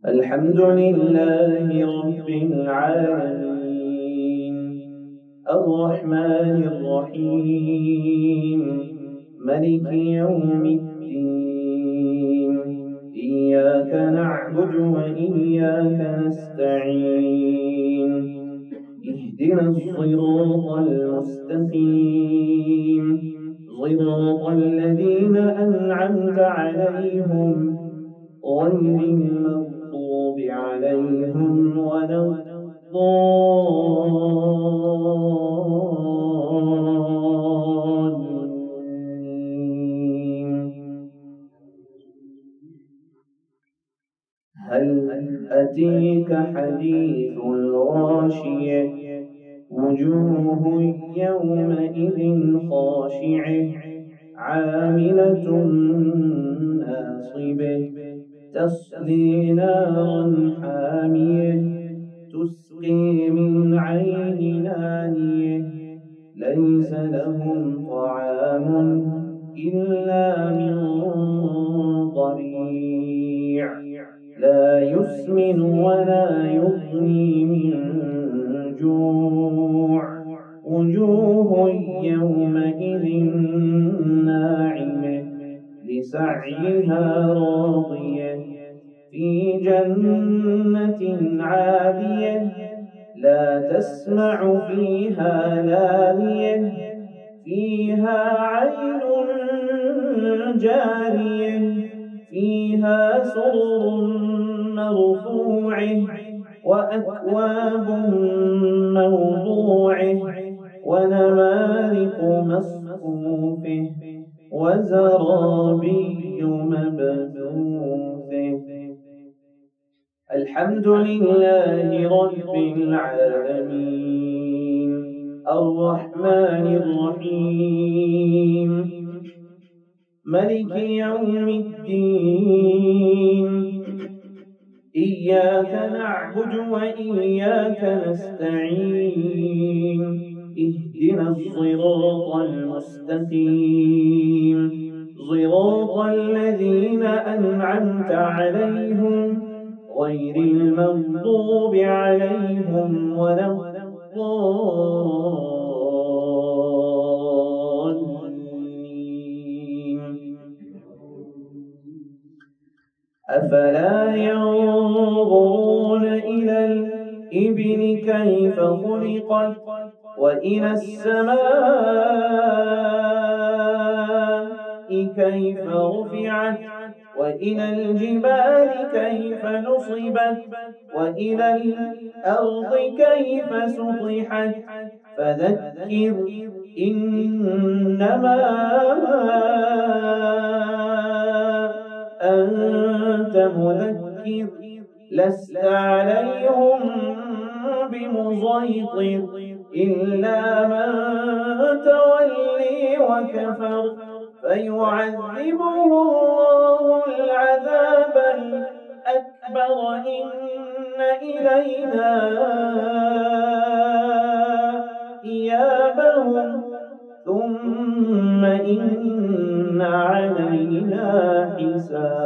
الحمد لله رب العالمين الرحمن الرحيم ملك يوم الدين إياك نعبد وإياك نستعين اهدنا الصراط المستقيم صراط الذين أنعمت عليهم غير المغضوب عليهم ولا الضالين. هل أتيك حديث الغاشية وجوه يومئذ خاشعة عاملة ناصبة تصلي نارا حامية تسقي من عين آنية ليس لهم طعام إلا من ضريع لا يسمن ولا يغني من جوع وجوه يومئذ ناعمة لسعيها راضية في جنة عالية لا تسمع فيها لاغية فيها عين جارية فيها سرر مرفوعة وأكواب موضوعة ونمارق مصفوفة وزرابي مبثوثة. الحمد لله رب العالمين الرحمن الرحيم ملك يوم الدين إياك نعبد وإياك نستعين اهدنا الصراط المستقيم صراط الذين أنعمت عليهم غير المغضوب عليهم ولا الضالين. أفلا ينظرون إلى الإبل كيف خلقت وإلى السماء كيف رفعت وإلى الجبال كيف نصبت وإلى الأرض كيف سطحت فذكر إنما أنت مذكر لست عليهم بمسيطر إلا من تولي وكفر فيعذبه الله العذاب الأكبر إن إلينا إيابهم ثم إن علينا حسابهم.